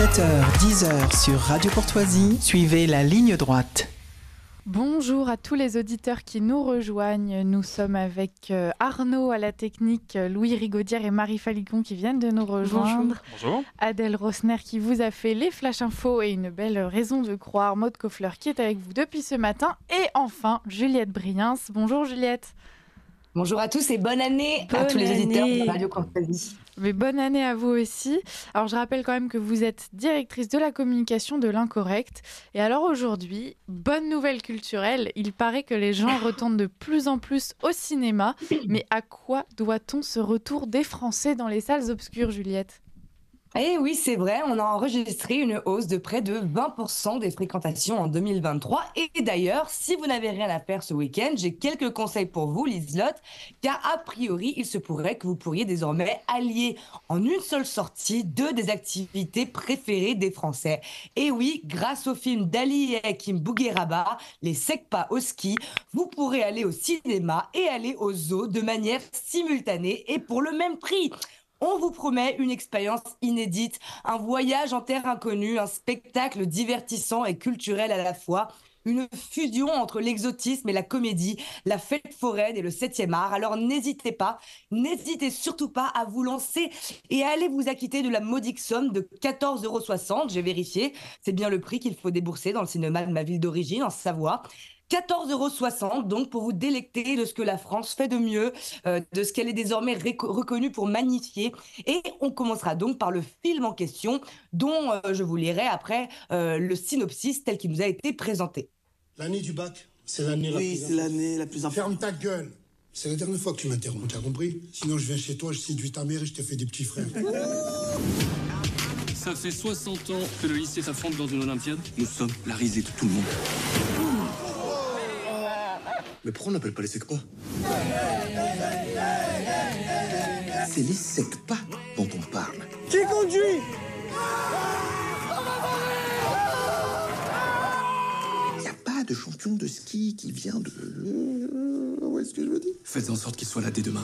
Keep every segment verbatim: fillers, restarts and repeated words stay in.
sept heures dix heures sur Radio Courtoisie, suivez la ligne droite. Bonjour à tous les auditeurs qui nous rejoignent. Nous sommes avec Arnaud à la technique, Louis Rigaudière et Marie Falicon qui viennent de nous rejoindre. Bonjour. Bonjour. Adèle Rosner qui vous a fait les flash infos et une belle raison de croire. Maude Koffler qui est avec vous depuis ce matin. Et enfin, Juliette Briens. Bonjour Juliette. Bonjour à tous et bonne année bonne à tous les auditeurs année. de Radio Courtoisie. Mais bonne année à vous aussi. Alors je rappelle quand même que vous êtes directrice de la communication de l'Incorrect. Et alors aujourd'hui, bonne nouvelle culturelle, il paraît que les gens retournent de plus en plus au cinéma. Mais à quoi doit-on ce retour des Français dans les salles obscures, Juliette ? Eh oui, c'est vrai, on a enregistré une hausse de près de vingt pour cent des fréquentations en deux mille vingt-trois. Et d'ailleurs, si vous n'avez rien à faire ce week-end, j'ai quelques conseils pour vous, Liselotte, car a priori, il se pourrait que vous pourriez désormais allier en une seule sortie deux des activités préférées des Français. Et oui, grâce au film d'Ali et Hakim Bougueraba, Les Secpas au ski, vous pourrez aller au cinéma et aller au zoo de manière simultanée et pour le même prix. On vous promet une expérience inédite, un voyage en terre inconnue, un spectacle divertissant et culturel à la fois, une fusion entre l'exotisme et la comédie, la fête foraine et le septième art. Alors n'hésitez pas, n'hésitez surtout pas à vous lancer et à aller vous acquitter de la modique somme de quatorze euros soixante. J'ai vérifié, c'est bien le prix qu'il faut débourser dans le cinéma de ma ville d'origine, en Savoie. quatorze euros soixante, donc pour vous délecter de ce que la France fait de mieux, euh, de ce qu'elle est désormais réco- reconnue pour magnifier. Et on commencera donc par le film en question, dont euh, je vous lirai après euh, le synopsis tel qu'il nous a été présenté. L'année du bac, c'est l'année oui, la plus Oui, c'est l'année la plus importante. Ferme ta gueule. C'est la dernière fois que tu m'interromps, t'as compris ? Sinon, je viens chez toi, je séduis ta mère et je te fais des petits frères. Ça fait soixante ans que le lycée s'affronte dans une Olympiade. Nous sommes la risée de tout le monde. Mais pourquoi on n'appelle pas les secpas ? C'est les secpas dont on parle. Qui conduit ? Il n'y a pas de champion de ski qui vient de... Où est-ce que je veux dire ? Faites en sorte qu'il soit là dès demain.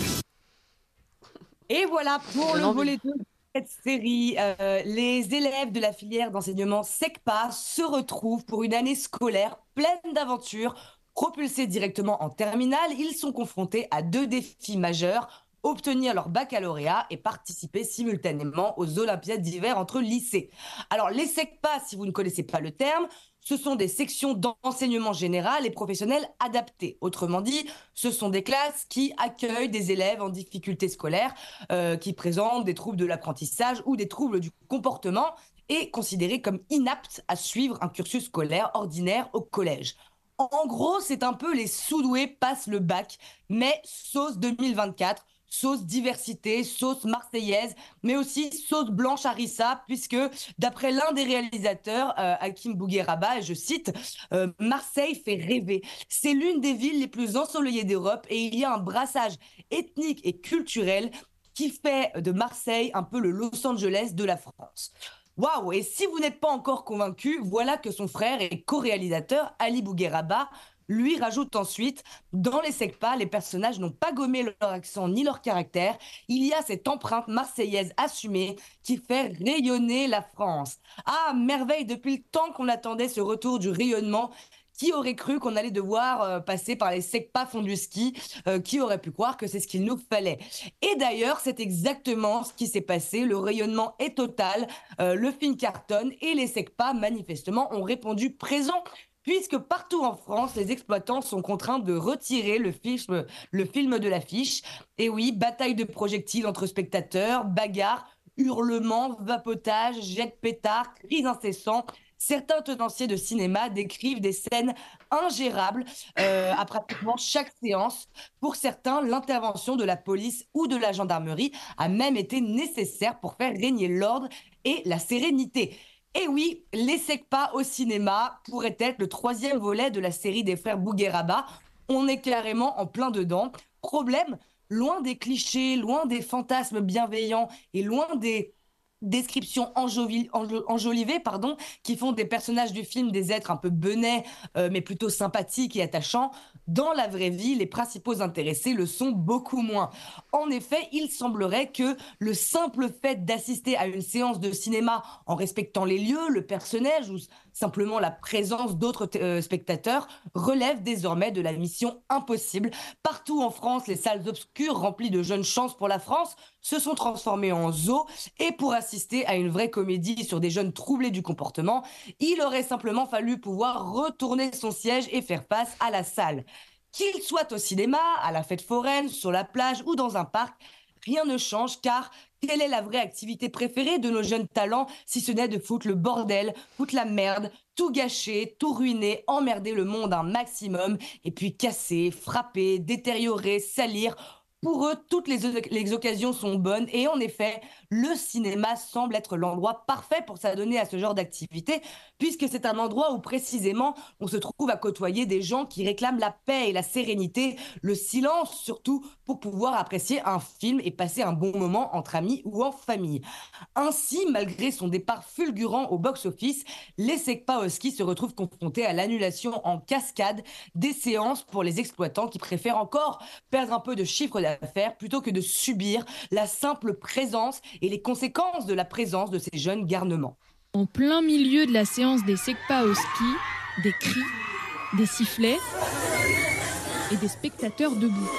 Et voilà pour le volet deux de cette série. Euh, les élèves de la filière d'enseignement SECPA se retrouvent pour une année scolaire pleine d'aventures. Propulsés directement en terminale, ils sont confrontés à deux défis majeurs, obtenir leur baccalauréat et participer simultanément aux Olympiades d'hiver entre lycées. Alors les SECPA, si vous ne connaissez pas le terme, ce sont des sections d'enseignement général et professionnel adaptées. Autrement dit, ce sont des classes qui accueillent des élèves en difficulté scolaire, euh, qui présentent des troubles de l'apprentissage ou des troubles du comportement et considérés comme inaptes à suivre un cursus scolaire ordinaire au collège. En gros, c'est un peu les sous-doués passent le bac, mais sauce deux mille vingt-quatre, sauce diversité, sauce marseillaise, mais aussi sauce blanche harissa, puisque d'après l'un des réalisateurs, euh, Hakim Bougueraba, et je cite, euh, « Marseille fait rêver. C'est l'une des villes les plus ensoleillées d'Europe et il y a un brassage ethnique et culturel qui fait de Marseille un peu le Los Angeles de la France. » Waouh! Et si vous n'êtes pas encore convaincu, voilà que son frère et co-réalisateur, Ali Bougueraba, lui rajoute ensuite, dans les SECPA, les personnages n'ont pas gommé leur accent ni leur caractère. Il y a cette empreinte marseillaise assumée qui fait rayonner la France. Ah, merveille, depuis le temps qu'on attendait ce retour du rayonnement. Qui aurait cru qu'on allait devoir euh, passer par les SECPA fond du ski euh, Qui aurait pu croire que c'est ce qu'il nous fallait? Et d'ailleurs, c'est exactement ce qui s'est passé. Le rayonnement est total, euh, le film cartonne et les SECPA, manifestement, ont répondu présent. Puisque partout en France, les exploitants sont contraints de retirer le film, le film de l'affiche. Et oui, bataille de projectiles entre spectateurs, bagarres, hurlements, vapotage, jets de pétards, cris incessants. Certains tenanciers de cinéma décrivent des scènes ingérables euh, à pratiquement chaque séance. Pour certains, l'intervention de la police ou de la gendarmerie a même été nécessaire pour faire régner l'ordre et la sérénité. Et oui, les SECPA au cinéma pourraient être le troisième volet de la série des frères Bougueraba. On est carrément en plein dedans. Problème, loin des clichés, loin des fantasmes bienveillants et loin des descriptions enjoli- enjo- enjolivées pardon, qui font des personnages du film des êtres un peu benets, euh, mais plutôt sympathiques et attachants. Dans la vraie vie, les principaux intéressés le sont beaucoup moins. En effet, il semblerait que le simple fait d'assister à une séance de cinéma en respectant les lieux, le personnage ou simplement la présence d'autres euh, spectateurs relève désormais de la mission impossible. Partout en France, les salles obscures remplies de jeunes chances pour la France se sont transformées en zoo, et pour assister à une vraie comédie sur des jeunes troublés du comportement, il aurait simplement fallu pouvoir retourner son siège et faire face à la salle. Qu'il soit au cinéma, à la fête foraine, sur la plage ou dans un parc, rien ne change, car quelle est la vraie activité préférée de nos jeunes talents si ce n'est de foutre le bordel, foutre la merde, tout gâcher, tout ruiner, emmerder le monde un maximum, et puis casser, frapper, détériorer, salir. Pour eux, toutes les, les occasions sont bonnes, et en effet, le cinéma semble être l'endroit parfait pour s'adonner à ce genre d'activité, puisque c'est un endroit où précisément on se trouve à côtoyer des gens qui réclament la paix et la sérénité, le silence surtout, pour pouvoir apprécier un film et passer un bon moment entre amis ou en famille. Ainsi, malgré son départ fulgurant au box-office, les Secpa-Oski se retrouvent confrontés à l'annulation en cascade des séances pour les exploitants qui préfèrent encore perdre un peu de chiffre d'affaires plutôt que de subir la simple présence et les conséquences de la présence de ces jeunes garnements. En plein milieu de la séance des Secpa-Oski, des cris, des sifflets et des spectateurs debout.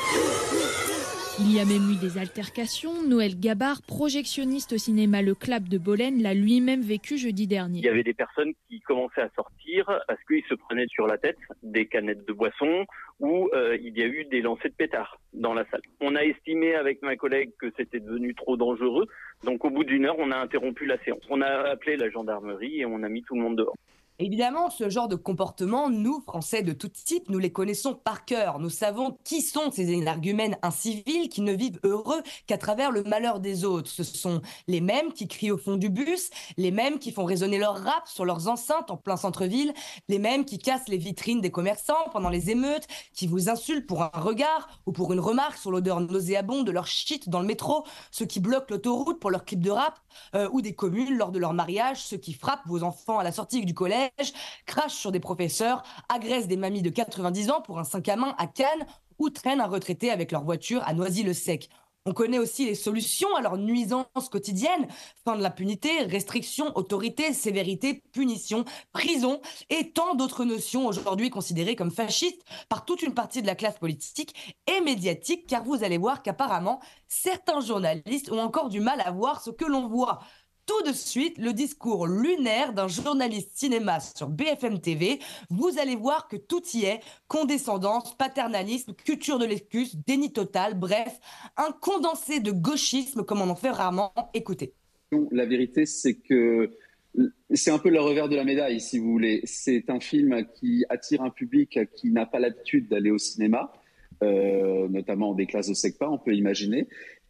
Il y a même eu des altercations. Noël Gabard, projectionniste au cinéma Le Clap de Bolène, l'a lui-même vécu jeudi dernier. Il y avait des personnes qui commençaient à sortir parce qu'ils se prenaient sur la tête des canettes de boisson ou euh, il y a eu des lancers de pétards dans la salle. On a estimé avec ma collègue que c'était devenu trop dangereux. Donc au bout d'une heure, on a interrompu la séance. On a appelé la gendarmerie et on a mis tout le monde dehors. Évidemment, ce genre de comportement, nous, Français de tout type, nous les connaissons par cœur. Nous savons qui sont ces énergumènes incivils qui ne vivent heureux qu'à travers le malheur des autres. Ce sont les mêmes qui crient au fond du bus, les mêmes qui font résonner leur rap sur leurs enceintes en plein centre-ville, les mêmes qui cassent les vitrines des commerçants pendant les émeutes, qui vous insultent pour un regard ou pour une remarque sur l'odeur nauséabonde de leur shit dans le métro, ceux qui bloquent l'autoroute pour leurs clips de rap, euh, ou des communes lors de leur mariage, ceux qui frappent vos enfants à la sortie du collège, crachent sur des professeurs, agressent des mamies de quatre-vingt-dix ans pour un cinq à main à Cannes ou traînent un retraité avec leur voiture à Noisy-le-Sec. On connaît aussi les solutions à leurs nuisances quotidiennes: fin de l'impunité, restriction, autorité, sévérité, punition, prison et tant d'autres notions aujourd'hui considérées comme fascistes par toute une partie de la classe politique et médiatique, car vous allez voir qu'apparemment certains journalistes ont encore du mal à voir ce que l'on voit. Tout de suite, le discours lunaire d'un journaliste cinéma sur B F M T V. Vous allez voir que tout y est: condescendance, paternalisme, culture de l'excuse, déni total, bref, un condensé de gauchisme comme on en fait rarement. Écoutez. La vérité, c'est que c'est un peu le revers de la médaille, si vous voulez. C'est un film qui attire un public qui n'a pas l'habitude d'aller au cinéma, euh, notamment des classes de Secpa, on peut imaginer.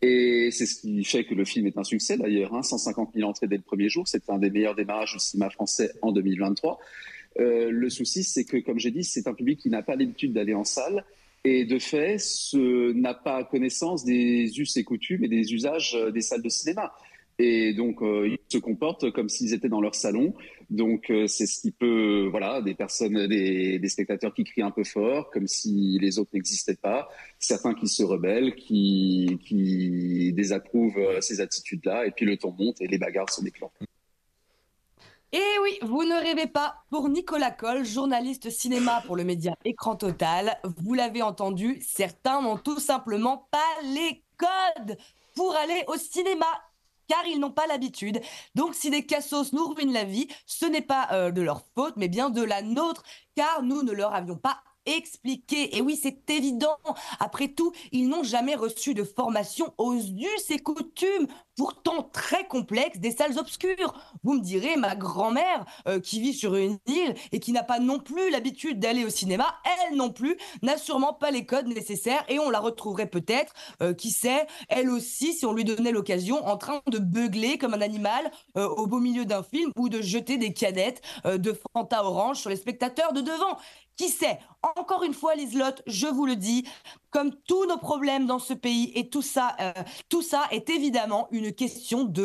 Et c'est ce qui fait que le film est un succès d'ailleurs, hein, cent cinquante mille entrées dès le premier jour, c'est un des meilleurs démarrages du cinéma français en deux mille vingt-trois. Euh, le souci, c'est que, comme j'ai dit, c'est un public qui n'a pas l'habitude d'aller en salle et de fait ce, n'a pas connaissance des us et coutumes et des usages des salles de cinéma. Et donc, euh, ils se comportent comme s'ils étaient dans leur salon. Donc, euh, c'est ce qui peut, voilà, des personnes, des, des spectateurs qui crient un peu fort, comme si les autres n'existaient pas. Certains qui se rebellent, qui, qui désapprouvent ces attitudes-là. Et puis, le ton monte et les bagarres se déclenchent. Et oui, vous ne rêvez pas. Pour Nicolas Coll, journaliste cinéma pour le média Écran Total, vous l'avez entendu, certains n'ont tout simplement pas les codes pour aller au cinéma, car ils n'ont pas l'habitude. Donc si des cassos nous ruinent la vie, ce n'est pas euh, de leur faute, mais bien de la nôtre, car nous ne leur avions pas expliqué. Et oui, c'est évident. Après tout, ils n'ont jamais reçu de formation aux us et coutumes, pourtant très complexes, des salles obscures. Vous me direz, ma grand-mère, euh, qui vit sur une île et qui n'a pas non plus l'habitude d'aller au cinéma, elle non plus n'a sûrement pas les codes nécessaires, et on la retrouverait peut-être, euh, qui sait, elle aussi, si on lui donnait l'occasion, en train de beugler comme un animal euh, au beau milieu d'un film, ou de jeter des canettes euh, de Fanta Orange sur les spectateurs de devant. Qui sait? Encore une fois, Liselotte, je vous le dis, comme tous nos problèmes dans ce pays, et tout ça, euh, tout ça est évidemment une question de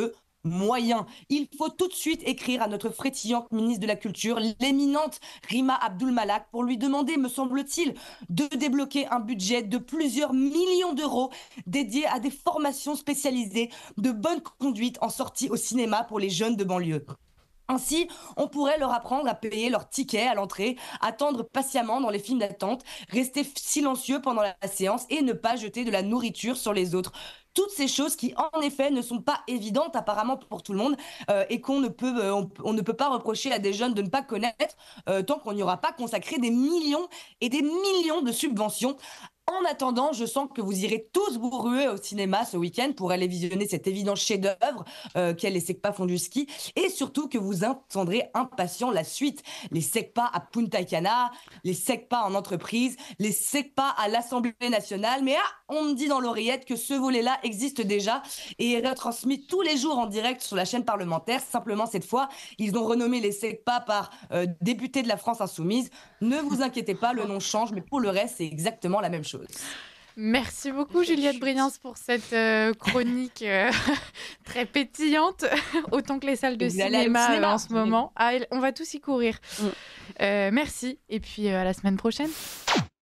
moyens. Il faut tout de suite écrire à notre frétillante ministre de la Culture, l'éminente Rima Abdul-Malak, pour lui demander, me semble-t-il, de débloquer un budget de plusieurs millions d'euros dédié à des formations spécialisées de bonne conduite en sortie au cinéma pour les jeunes de banlieue. Ainsi, on pourrait leur apprendre à payer leur ticket à l'entrée, attendre patiemment dans les files d'attente, rester silencieux pendant la séance et ne pas jeter de la nourriture sur les autres. Toutes ces choses qui, en effet, ne sont pas évidentes apparemment pour tout le monde euh, et qu'on ne peut, euh, on, on ne peut pas reprocher à des jeunes de ne pas connaître euh, tant qu'on n'y aura pas consacré des millions et des millions de subventions. En attendant, je sens que vous irez tous vous ruer au cinéma ce week-end pour aller visionner cet évident chef-d'œuvre euh, qu'est les Secpas font du ski, et surtout que vous attendrez impatient la suite. Les Secpas à Punta Cana, les Secpas en entreprise, les Secpas à l'Assemblée nationale. Mais ah, on me dit dans l'oreillette que ce volet-là existe déjà et est retransmis tous les jours en direct sur la chaîne parlementaire. Simplement, cette fois, ils ont renommé les Secpas par euh, députés de la France Insoumise. Ne vous inquiétez pas, le nom change, mais pour le reste, c'est exactement la même chose. Merci beaucoup Juliette Briens pour cette euh, chronique euh, très pétillante, autant que les salles de cinéma, cinéma euh, en ce moment. Ah, on va tous y courir. Mm. Euh, merci et puis euh, à la semaine prochaine.